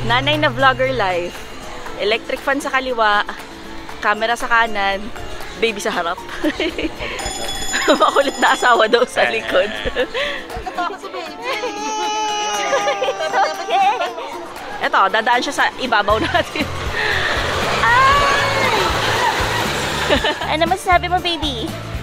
Nanay na vlogger life. Electric fan sa kaliwa, camera sa kanan, baby sa harap. Makulit na asawa daw sa likod. Ito, dadaan siya sa ibabaw natin. Ano masasabi mo, baby?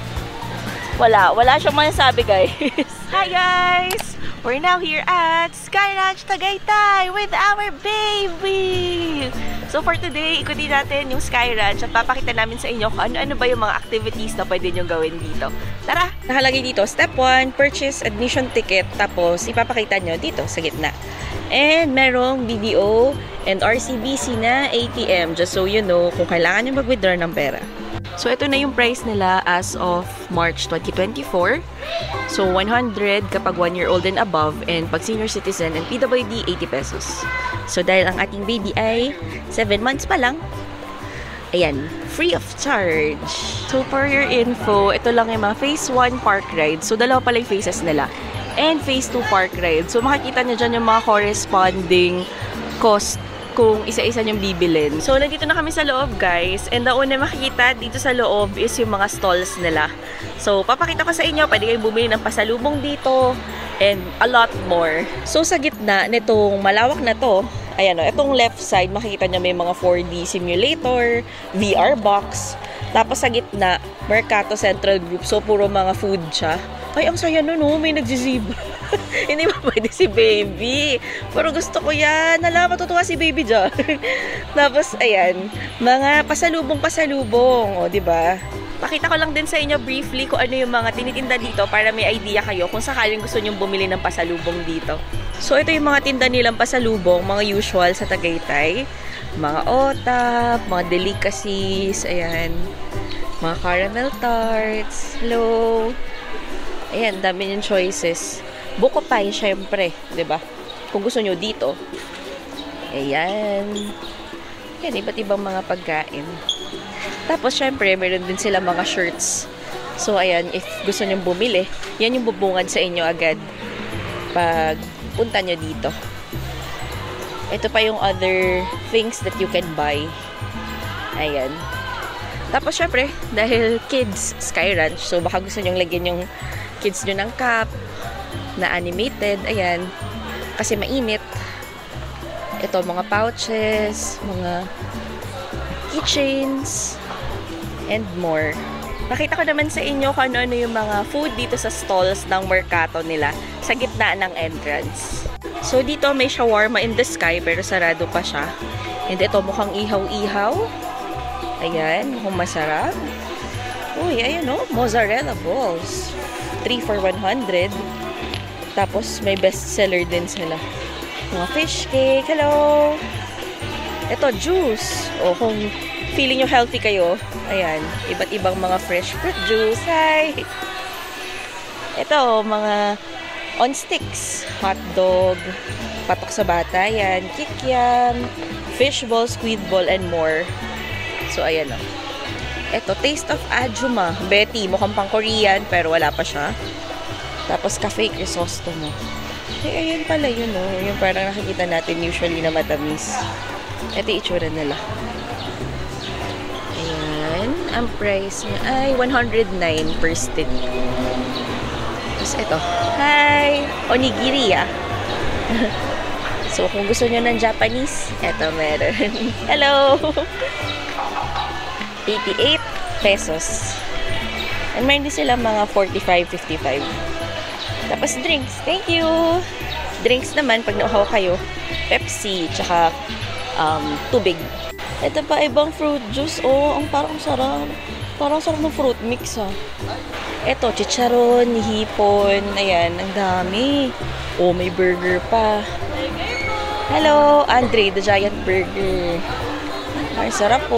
Wala siyang masasabi, guys. Hi, guys! We're now here at Sky Ranch Tagaytay with our baby! So for today, ikutin natin yung Sky Ranch at papakita namin sa inyo kung ano-ano ba yung mga activities na pwede nyo gawin dito. Tara! Nakalagay dito, step 1, purchase admission ticket. Tapos, ipapakita nyo dito sa gitna. And merong BDO and RCBC na ATM, just so you know kung kailangan nyo mag-withdraw ng pera. So, ito na yung price nila as of March 2024. So, 100 kapag 1 year old and above, and pag senior citizen and PWD, 80 pesos. So, dahil ang ating baby ay 7 months pa lang, ayan, free of charge. So, for your info, ito lang yung mga Phase 1 park ride. So, dalawa pala yung phases nila. And Phase 2 park ride. So, makikita nyo dyan yung mga corresponding cost kung isa-isa niyong bibilin. So, nandito na kami sa loob, guys. And the una makikita dito sa loob is yung mga stalls nila. So, papakita ko sa inyo, pwede kayong bumili ng pasalubong dito and a lot more. So, sa gitna nitong malawak na to, ayan o, itong left side, makikita niyo may mga 4D simulator, VR box. Tapos sa gitna, Mercato Central Group. So, puro mga food siya. Ay, ang saya nun, oh. May nagsizibra. Hindi ba pwede si baby? Pero gusto ko yan. Hala, matutuwa si baby dyan. Tapos, ayan. Mga pasalubong-pasalubong. O, diba? Pakita ko lang din sa inyo briefly kung ano yung mga tinitinda dito para may idea kayo kung sakaling gusto nyong bumili ng pasalubong dito. So, ito yung mga tinda nilang pasalubong. Mga usual sa Tagaytay. Mga otap, mga delicacies. Ayan. Mga caramel tarts. Hello. Ayan, dami yung choices. Buko pie, syempre. Diba? Kung gusto nyo dito. Ayan. Ayan, iba't ibang mga pagkain. Tapos, syempre, meron din sila mga shirts. So, ayan, if gusto nyo bumili, yan yung bubungad sa inyo agad pag punta nyo dito. Ito pa yung other things that you can buy. Ayan. Tapos, syempre, dahil kids, Sky Ranch, so baka gusto nyong lagyan yung kids nyo ng cap na animated. Ayan. Kasi mainit. Ito, mga pouches, mga keychains, and more. Nakita ko naman sa inyo kung ano-ano yung mga food dito sa stalls ng Mercato nila sa gitna ng entrance. So, dito may shawarma in the sky pero sarado pa siya. And ito, mukhang ihaw-ihaw. Ayan, mukhang masarap. Uy, ayan o, mozzarella balls. 3 for 100. Tapos, may bestseller din sila. Mga fish cake. Hello! Ito, juice. O, kung feeling nyo healthy kayo, ayan, iba't ibang mga fresh fruit juice. Hi! Ito, mga on sticks. Hot dog, patok sa bata, ayan, kikiam, fish ball, squid ball, and more. So, ayan o. Ito, Taste of Ajuma. Betty, mukhang pang Korean, pero wala pa siya. Tapos, Cafe Crisostomo. Eh, ayan pala yun, oh. Yung parang nakikita natin usually na matamis. Ito yung itsura nila. Ayan. Ang price niya ay 109 per stick. Tapos, ito. Hi! Onigiri, ah. So, kung gusto nyo ng Japanese, ito meron. Hello! 88 pesos. And meron din sila mga 45, 55. Tapos drinks. Thank you! Drinks naman, pag nauhaw kayo, Pepsi, tsaka tubig. Ito pa, ibang fruit juice. Oh, ang parang sarap. Parang sarap ng fruit mix, ha. Ito, chicharon, hipon. Ayan, ang dami. Oh, may burger pa. Hello, Andre, the Giant Burger. Ay, sarap po.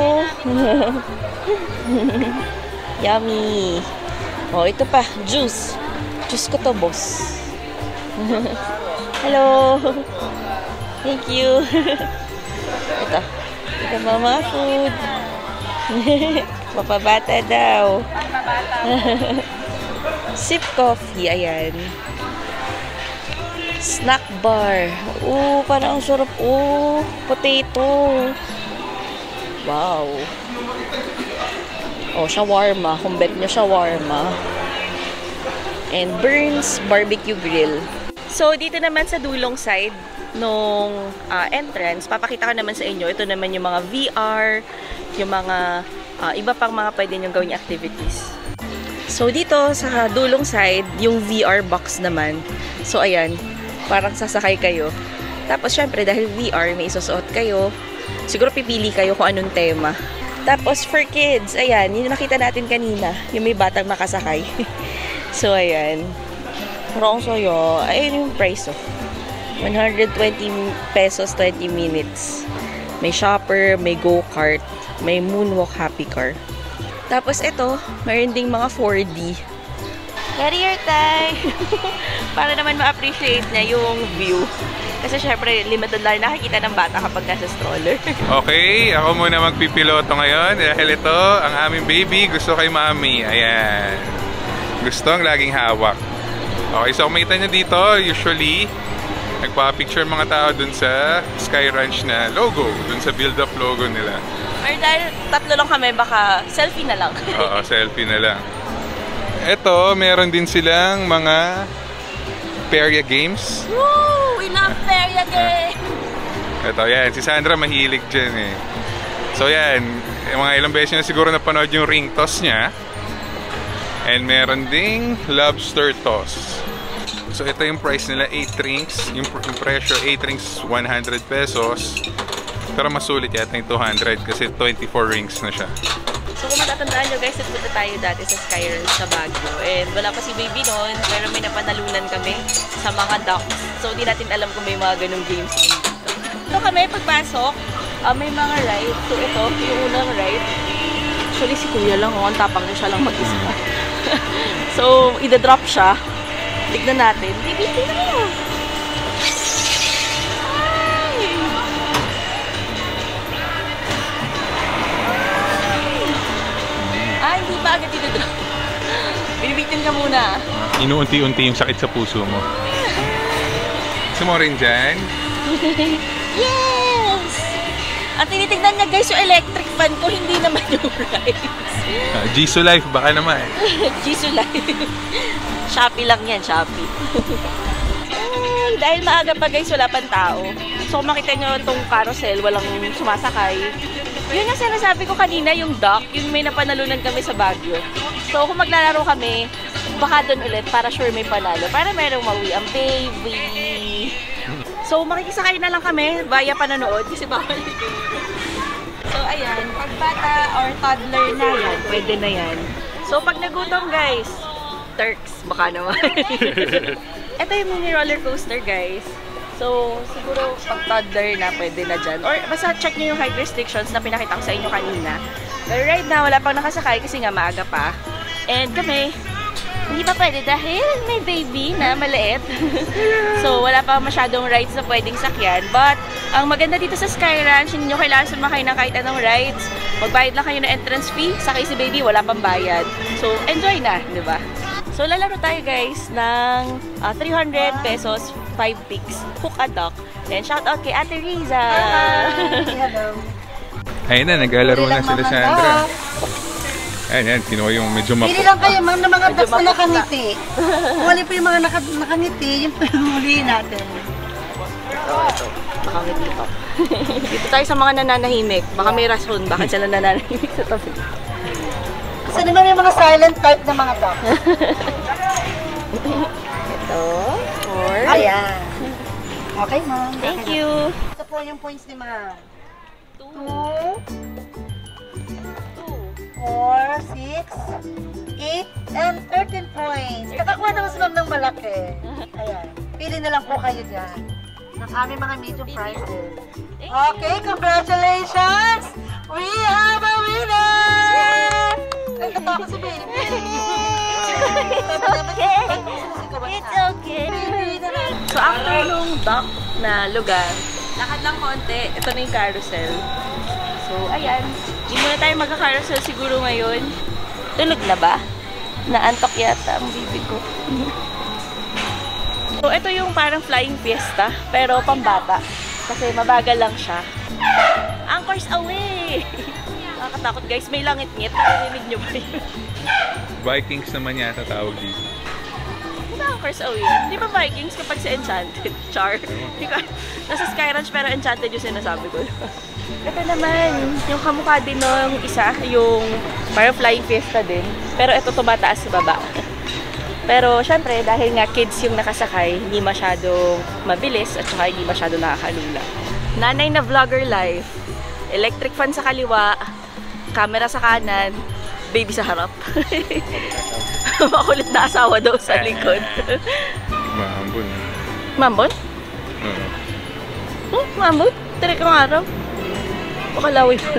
Yummy. Oh, ito pa. Juice. Juice ko to, boss. Hello. Thank you. Ito. Ito pa mga food. Mapabata daw. Sip coffee. Ayan. Snack bar. Oh, parang ang sarap. Oh, potato. Wow. Oh, shawarma. Kung bet nyo shawarma. And Burns Barbecue Grill. So, dito naman sa dulong side nung entrance, papakita ko naman sa inyo. Ito naman yung mga VR, yung mga iba pang mga pwede nyo gawing activities. So, dito sa dulong side, yung VR box naman. So, ayan. Parang sasakay kayo. Tapos, syempre, dahil VR, may isusuot kayo. Siguro pipili kayo kung anong tema. Tapos, for kids, ayan, yung nakita natin kanina, yung may batang makasakay. So, ayan. Parang soyo. Ayun yung price, oh. 120 pesos, 20 minutes. May shopper, may go-kart, may moonwalk happy car. Tapos, ito, mayroon ding mga 4D. Carrier time! Para naman ma-appreciate niya yung view. Kasi syempre, limited lang nakikita ng bata kapag nasa stroller. Okay, ako muna magpipiloto ngayon dahil ito, ang aming baby, gusto kay mami. Ayan. Gusto ang laging hawak. Okay, so kumita niyo dito, usually, nagpa-picture mga tao dun sa Sky Ranch na logo, dun sa build-up logo nila. Or dahil tatlo lang kami, baka selfie na lang. Oo, selfie na lang. Ito, meron din silang mga Peria games. Woo! We love Peria game! Ito, yan. Si Sandra mahilig dyan eh. So, yan. Mga ilang beses na siguro napanood yung ring toss niya. And meron ding lobster toss. So, ito yung price nila, 8 rings. Yung presyo, 8 rings, 100 pesos. Pero masulit yata yung 200 kasi 24 rings na siya. So kung matatandaan nyo guys, nagpunta tayo dati sa Sky Ranch sa Baguio. And wala pa si baby noon, pero may napanalunan kami sa mga ducks. So di natin alam kung may mga ganung games dito. So kami, pagpasok, may mga ride. So ito, yung unang ride. Actually si kuya lang, ang tapang niya siya lang mag-isa. So, ida-drop siya. Tignan natin. Baby, tignan mo! Hindi pa agad ito-drop. Binibitin ka muna. Inuunti-unti yung sakit sa puso mo. Gusto mo rin dyan? Yes! Ang tinitignan niya guys, yung electric fan ko, hindi naman yung rides. Jisoo Life, baka naman. Jisoo Life. Shopee lang yan, Shopee. Dahil maaga pa guys, wala pang tao. So kung makita nyo itong carousel, walang sumasakay. Yun yung sinasabi ko kanina, yung duck, yung may napanalunan kami sa Baguio. So, kung maglalaro kami, baka doon ulit para sure may panalo. Para merong mawi ang baby. So, makikisakay na lang kami via panonood kasi bawal yung baby. So, ayan. Pag bata or toddler na yan, pwede na yan. So, pag nagutom guys, Turks, baka naman. Ito yung mini roller coaster guys. So, siguro pag toddler na, pwede na dyan. Or basta check nyo yung height restrictions na pinakita ko sa inyo kanina. Pero right now, wala pang nakasakay kasi nga maaga pa. And kami, hindi pa pwede dahil may baby na maliit. So, wala pa masyadong rides na pwedeng sakyan. But, ang maganda dito sa Sky Ranch, hindi nyo kailangan sumakay ng kahit anong rides. Magbayad lang kayo ng entrance fee. Sakay si baby, wala pang bayad. So, enjoy na, di ba? So, lalaro tayo guys ng 300 pesos, 5 pics, hook a duck. Then, shout out kay Ate Riza! Hello! Ayun na, naglalaro na sila Sandra. Ayun yan, kinuha yung medyo mapot. Pili lang kayo ma'am ng mga ducks na nakangiti. Kung alin po yung mga nakangiti, yung huliin natin. Ito. Nakangiti pa. Dito tayo sa mga nananahimik. Baka may rason, bakit sila nananahimik sa tabi. Kasi naman may mga silent type na mga ducks. Ito. Or... Ayan. Okay, ma'am. Thank you. Ito po yung points ni ma'am. 2, 4, 6, 8, and 13 points. Kakakuha naman si ma'am ng malaki. Ayan. Pili na lang po kayo dyan. Ng aming mga medium prizes. Okay, congratulations! We have a winner! Ay, natakot si baby. It's okay. So after nung duck na lugar, lakad lang konti. Ito na yung carousel. So ayan. Hindi muna tayo magka-carousel siguro ngayon. Tulog na ba? Naantok yata ang bibi ko. So, ito yung parang flying fiesta, pero pambata. Kasi mabagal lang siya. Anchors away! Nakakatakot guys, may langit-ngit. Narinig nyo ba yun? Vikings naman yata tawag dito. Ano Anchors away? Di ba Vikings kapag sa Enchanted? Char. Nasa Sky Ranch pero Enchanted yung sinasabi ko. Ito naman, yung kamukha din ng isa, yung parang flying fiesta din. Pero ito tumataas sa baba. Pero syempre, dahil nga kids yung nakasakay, hindi masyadong mabilis at saka hindi masyadong nakakalula. Nanay na vlogger life. Electric fan sa kaliwa, camera sa kanan, baby sa harap. Makulit na asawa daw sa likod. Mambon. Mambon? Mambon? Tira ka ng araw? Pakalawi pa.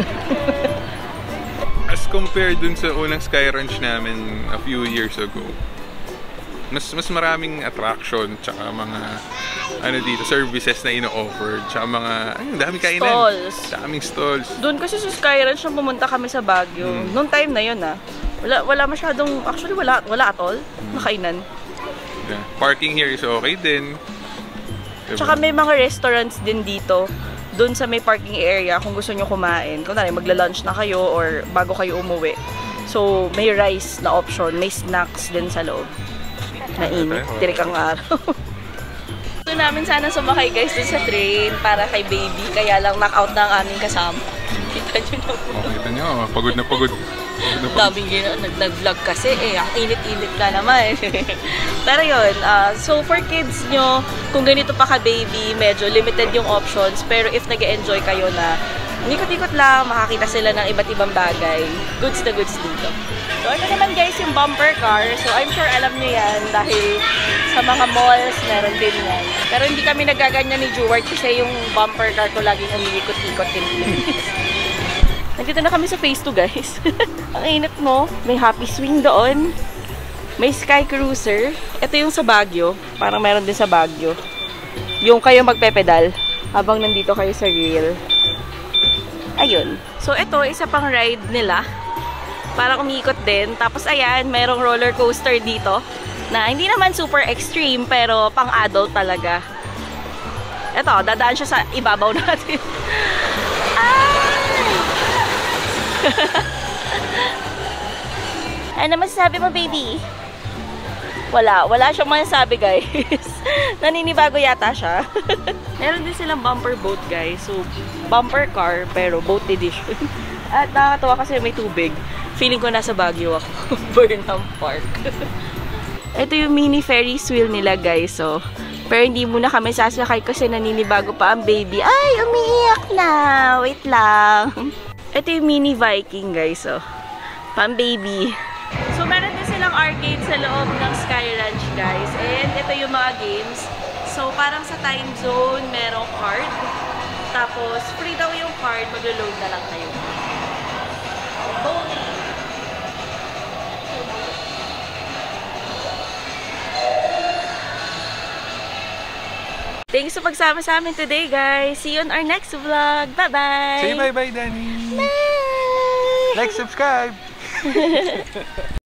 As compared dun sa unang Sky Ranch namin a few years ago, mas maraming attraction tsaka mga dito services na ino-offer tsaka mga daming kainan. Stalls. Daming stalls. Doon kasi sa Sky Ranch nung pumunta kami sa Baguio. Noong time na yun wala masyadong, actually wala at all na kainan. Yeah. Parking here is okay din. Diba? Tsaka may mga restaurants din dito. Doon sa may parking area kung gusto nyo kumain. Kung magla-lunch na kayo or bago kayo umuwi. So may rice na option, may snacks din sa loob. Nainit. Tirik ang araw. Gusto namin sana sumakay guys dun sa train para kay baby. Kaya lang knockout na ang aming kasama. Kita nyo na po. Kita nyo, pagod na pagod. Daming nag-vlog kasi ang init-init ka naman. Pero yun, so for kids nyo, kung ganito pa ka baby, medyo limited yung options. Pero if nag-enjoy kayo na nikot-ikot lang, makakita sila ng iba't ibang bagay. Goods na goods dito. So, ito naman guys yung bumper car. So, I'm sure alam niyo yan dahil sa mga malls, meron din yan. Pero hindi kami nagaganyan ni Jewart kasi yung bumper car ko laging umiikot-ikot din. Nandito na kami sa phase 2 guys. Ang init mo. May happy swing doon. May sky cruiser. Ito yung sa Baguio. Parang meron din sa Baguio. Yung kayo magpepedal habang nandito kayo sa rail. Ayun. So, ito, isa pang ride nila. Parang umiikot din. Tapos, ayan, merong roller coaster dito. Na hindi naman super extreme, pero pang-adult talaga. Ito, dadaan siya sa ibabaw natin. Ano masasabi mo, baby? Wala siyang masasabi, guys. Naninibago yata siya. Meron din silang bumper boat, guys. So, bumper car, pero boat edition. At nakakatawa kasi may tubig. Feeling ko nasa Baguio ako. Burnham Park. Ito yung mini Ferris wheel nila, guys. So, pero hindi muna kami sasakay kasi naninibago pa ang baby. Ay, umiiyak na! Wait lang. Ito yung mini Viking, guys. So, pang baby. So, meron din silang arcade sa loob ng Sky Ranch, guys. And ito yung mga games. So, parang sa time zone, merong card. Tapos, free daw yung card. Mag-load na lang kayo. Bowling. Thanks sa pagsama sa amin today, guys. See you on our next vlog. Bye-bye! Say bye-bye, Danny! Bye! Like, subscribe!